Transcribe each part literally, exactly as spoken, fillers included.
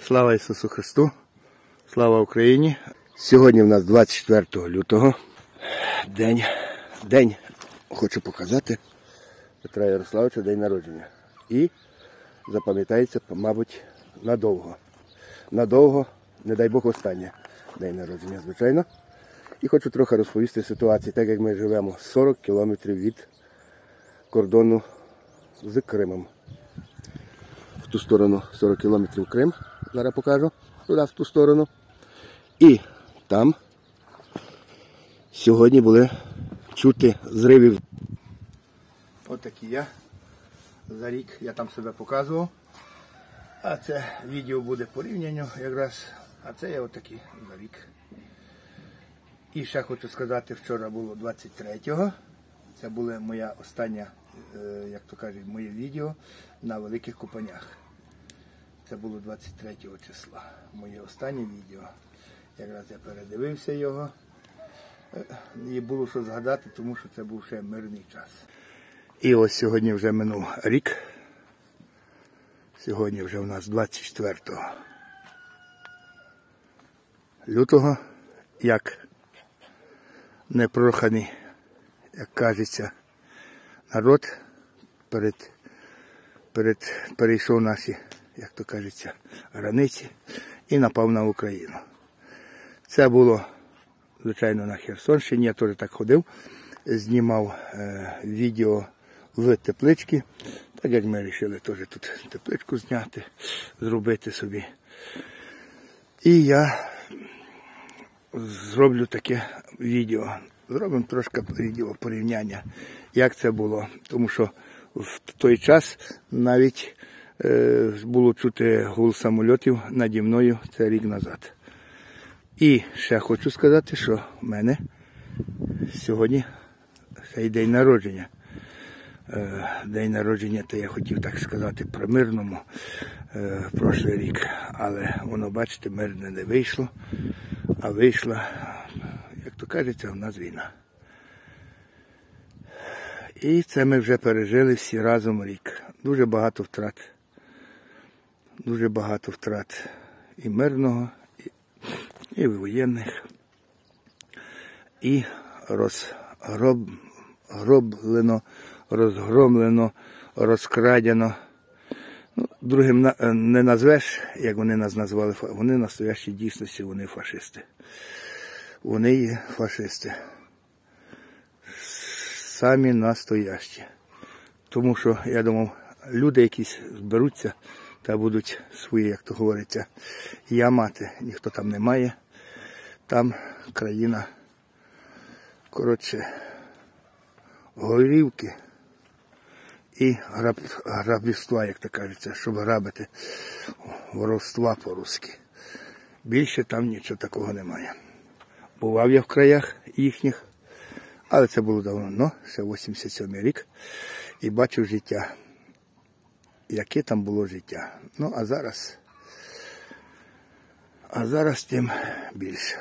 Слава Ісусу Христу! Слава Україні! Сьогодні в нас двадцять четвертого лютого. День, день, хочу показати, Петра Ярославовича, день народження. І запам'ятається, мабуть, надовго. Надовго, не дай Бог, останнє день народження, звичайно. І хочу трохи розповісти ситуацію, так як ми живемо сорок кілометрів від кордону з Кримом. В ту сторону сорок кілометрів Крим, зараз покажу, туди в ту сторону. І там сьогодні були чути зривів. Ось такі я. За рік я там себе показував. А це відео буде порівняння якраз. А це я отакий за рік. І ще хочу сказати, вчора було двадцять третього. Це була моя остання, як то кажуть, моє відео на Великих Купанях. Це було двадцять третього числа. Моє останнє відео. Якраз я передивився його. І було що згадати, тому що це був ще мирний час. І ось сьогодні вже минув рік. Сьогодні вже у нас двадцять четвертого лютого. Як непроханий, як кажеться, народ перед, перед, перейшов наші, як то кажеться, границі і напав на Україну. Це було, звичайно, на Херсонщині. Я теж так ходив, знімав е, відео в тепличці. Так як ми вирішили теж тут тепличку зняти, зробити собі. І я зроблю таке відео. Зробимо трошки відео порівняння, як це було. Тому що в той час навіть е, було чути гул самольотів наді мною, це рік назад. І ще хочу сказати, що в мене сьогодні цей день народження. Е, день народження, то я хотів так сказати про мирному е, прошлий рік. Але воно, бачите, мирне не вийшло, а вийшла, як то кажеться, у нас війна. І це ми вже пережили всі разом рік. Дуже багато втрат. Дуже багато втрат і мирного, і, і воєнних. І розгроблено, розгромлено, розкрадено. Ну, другим не назвеш, як вони нас назвали. Вони настоящі дійсності, вони фашисти. Вони є фашисти. Самі настоящі. Тому що, я думав, люди якісь зберуться та будуть свої, як то говориться, ямати. Ніхто там не має. Там країна, коротше, горівки і граб, грабівства, як то кажеться, щоб грабити, воровства по-русски. Більше там нічого такого немає. Бував я в краях їхніх, але це було давно, ще вісімдесят сьомий рік, і бачив життя, яке там було життя. Ну, а зараз, а зараз тим більше.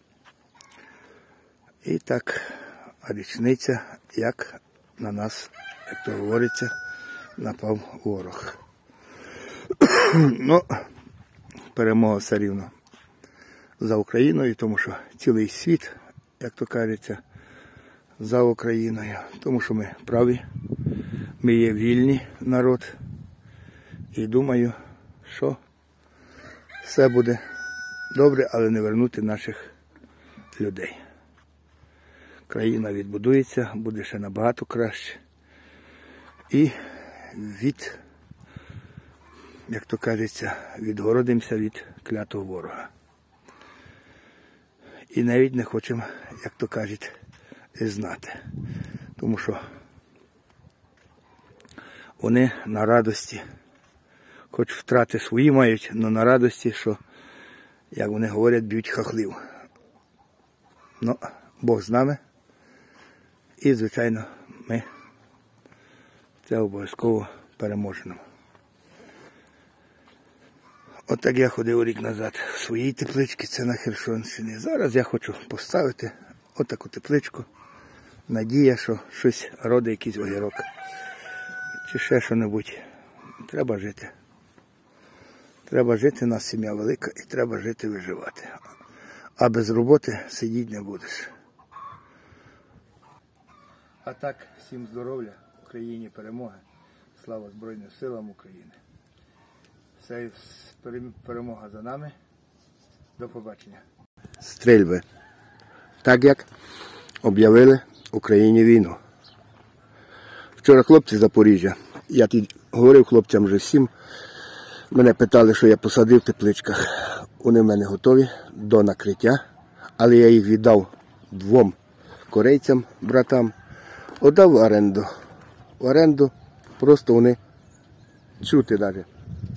І так, річниця, як на нас, як то говориться, напав ворог. Ну, перемога все рівно за Україною, тому що цілий світ, як то кажеться, за Україною. Тому що ми праві, ми є вільний народ. І думаю, що все буде добре, але не вернути наших людей. Країна відбудується, буде ще набагато краще. І від, як то кажеться, відгородимося від клятого ворога. І навіть не хочемо, як то кажуть, знати. Тому що вони на радості, хоч втрати свої мають, але на радості, що, як вони говорять, б'ють хахлів. Ну, Бог з нами. І, звичайно, ми це обов'язково переможемо. От так я ходив рік назад в своїй тепличці, це на Херсонщині. Зараз я хочу поставити отаку тепличку. Надія, що щось родить, якийсь огірок. Чи ще що-небудь. Треба жити. Треба жити, у нас сім'я велика і треба жити, виживати. А без роботи сидіти не будеш. А так, всім здоров'я, Україні перемоги. Слава Збройним силам України. Все, перемога за нами. До побачення. Стрільби. Так як об'явили Україні війну. Вчора хлопці з Запоріжжя, я тут говорив хлопцям вже всім, мене питали, що я посадив в тепличках. Вони в мене готові до накриття, але я їх віддав двом корейцям, братам, віддав в оренду. В оренду просто вони чути навіть.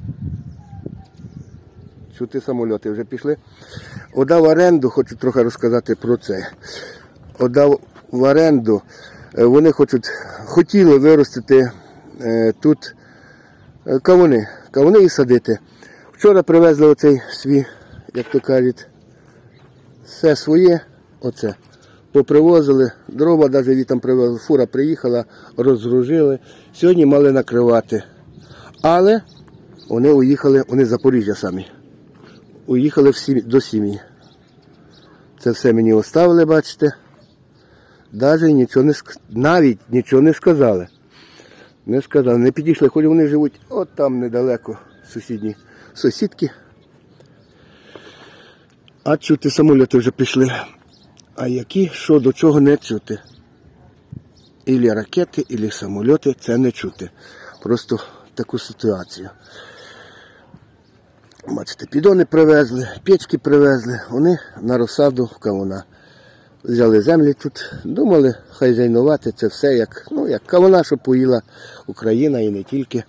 Чути самольоти вже пішли. Віддав в оренду, хочу трохи розказати про це. Віддав в оренду, вони хочуть, хотіли виростити е, тут кавуни, кавуни і садити. Вчора привезли оцей свій, як то кажуть, все своє, оце. Попривозили, дрова навіть там привезли, фура приїхала, розгружили. Сьогодні мали накривати. Але вони уїхали, вони з Запоріжжя самі. Уїхали в сім... до сім'ї. Це все мені оставили, бачите. Навіть нічого не, навіть нічого не сказали. Не сказали, не підійшли, хоч вони живуть от там недалеко, сусідні сусідки. А чути самоліти вже пішли. А які, що, до чого не чути. Ілі ракети, ілі самоліти, це не чути. Просто таку ситуацію. Бачите, підони привезли, печки привезли, вони на розсаду в кавуна. Взяли землі тут, думали хазяйнувати це все, як, ну, як кавуна, що поїла Україна і не тільки.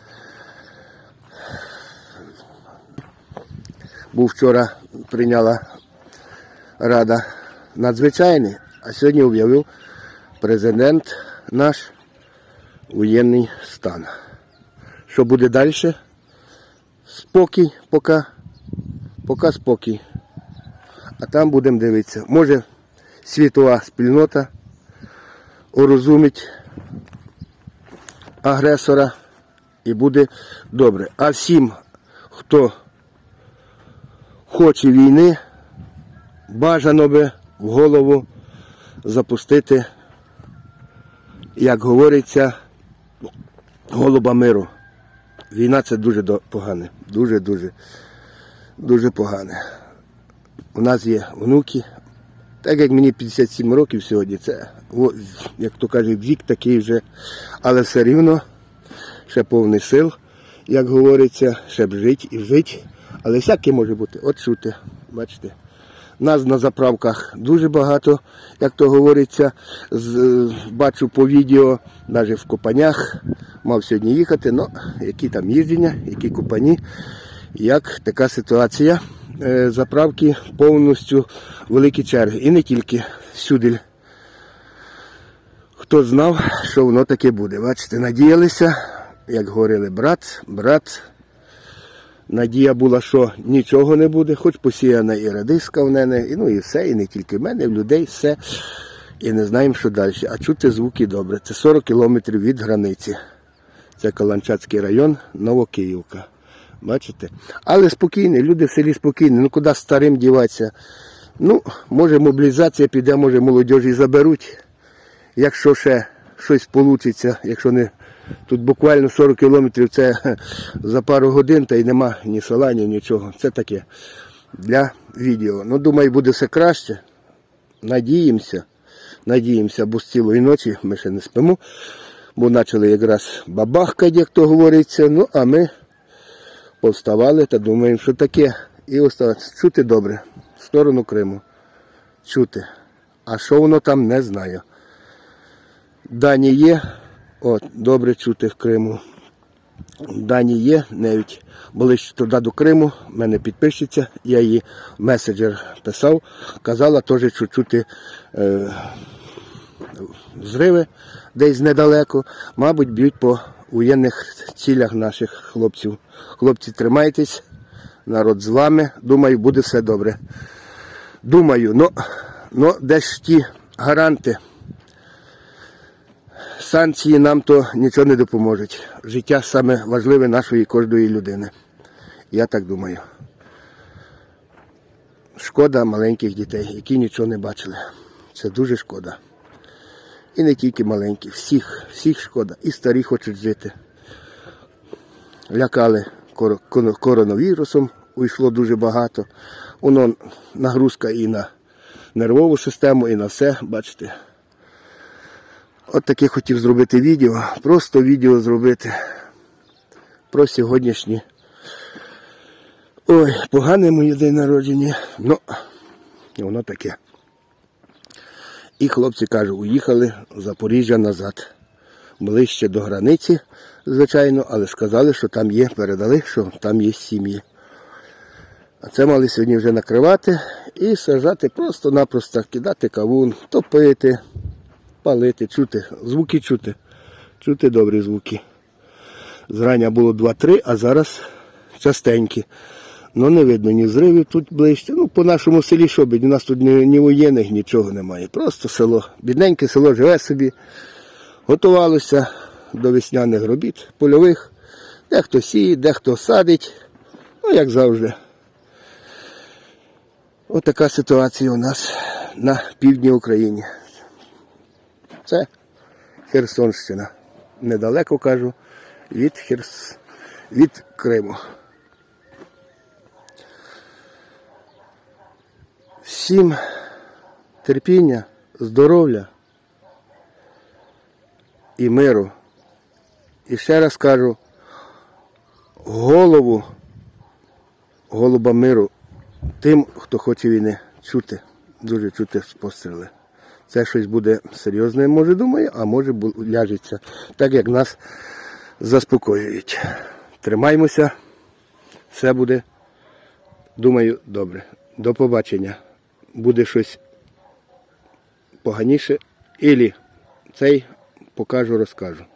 Був вчора, прийняла Рада надзвичайний, а сьогодні об'явив президент наш воєнний стан. Що буде далі? Спокій, поки, поки спокій. А там будемо дивитися. Може світова спільнота урозумить агресора і буде добре. А всім, хто хоче війни, бажано би в голову запустити, як говориться, голуба миру. Війна – це дуже погане, дуже-дуже, дуже погане. У нас є внуки, так як мені п'ятдесят сім років сьогодні, це, як то кажуть, вік такий вже, але все рівно, ще повний сил, як говориться, ще б жити і жити, але всяке може бути, от чути, бачите. Нас на заправках дуже багато, як то говориться, з, бачу по відео, навіть в Копанях, мав сьогодні їхати, але які там їждження, які Копані, як така ситуація, е, заправки повністю великі черги, і не тільки всюди. Хто знав, що воно таке буде, бачите, надіялися, як говорили, брат, брат, надія була, що нічого не буде, хоч посіяна і радиска в мене, і, ну і все, і не тільки в мене, в людей все. І не знаємо, що далі. А чути звуки добре. Це сорок кілометрів від границі. Це Каланчацький район, Новокиївка. Бачите? Але спокійні, люди в селі спокійні. Ну куди старим діватися? Ну, може мобілізація піде, може молодіжі заберуть. Якщо ще щось вийде, якщо не... Тут буквально сорок кілометрів, це за пару годин, та й нема ні села, ні нічого. Це таке для відео. Ну, думаю, буде все краще. Надіємося, надіємося, бо з цілої ночі ми ще не спимо. Бо почали якраз бабахкати, як то говориться. Ну, а ми повставали та думаємо, що таке. І осталось чути добре, в сторону Криму. Чути. А що воно там, не знаю. Дані є. От, добре чути в Криму. Дані є, навіть ближче туди до Криму, в мене підписчиця, я її в меседжер писав, казала теж чути е, взриви десь недалеко, мабуть, б'ють по воєнних цілях наших хлопців. Хлопці, тримайтесь, народ з вами, думаю, буде все добре. Думаю, но, но десь ті гаранти, санкції нам то нічого не допоможуть. Життя саме важливе нашої кожної людини. Я так думаю. Шкода маленьких дітей, які нічого не бачили. Це дуже шкода. І не тільки маленькі, всіх, всіх шкода. І старі хочуть жити. Лякали коронавірусом, уйшло дуже багато. Воно нагрузка і на нервову систему, і на все, бачите. От таке хотів зробити відео, просто відео зробити про сьогоднішні. Ой, погане моє день народження, ну, воно таке. І хлопці, кажуть, уїхали в Запоріжжя назад. Ближче до границі, звичайно, але сказали, що там є, передали, що там є сім'ї. А це мали сьогодні вже накривати і сажати просто-напросто, кидати кавун, топити, палити, чути, звуки чути, чути добрі звуки. Зрання було два-три, а зараз частенькі. Ну не видно ні зривів тут ближче. Ну по нашому селі що бідь, у нас тут ні, ні воєнних, нічого немає. Просто село, бідненьке село живе собі, готувалося до весняних робіт, польових. Дехто сіє, дехто садить, ну як завжди. Ось така ситуація у нас на півдні України. Це Херсонщина. Недалеко, кажу, від, Херс... від Криму. Всім терпіння, здоров'я і миру. І ще раз кажу, голову, голуба миру тим, хто хоче війни, чути, дуже чути постріли. Це щось буде серйозне, може думаю, а може ляжеться, так як нас заспокоюють. Тримаймося, все буде, думаю, добре. До побачення. Буде щось поганіше, ілі цей покажу, розкажу.